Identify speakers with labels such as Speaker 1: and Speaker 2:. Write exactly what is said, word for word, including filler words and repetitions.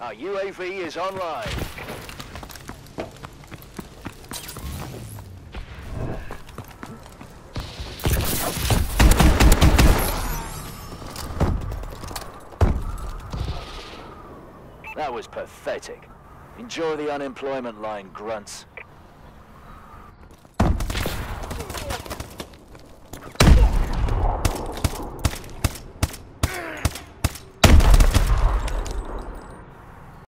Speaker 1: Our U A V is online. That was pathetic. Enjoy the unemployment line, grunts.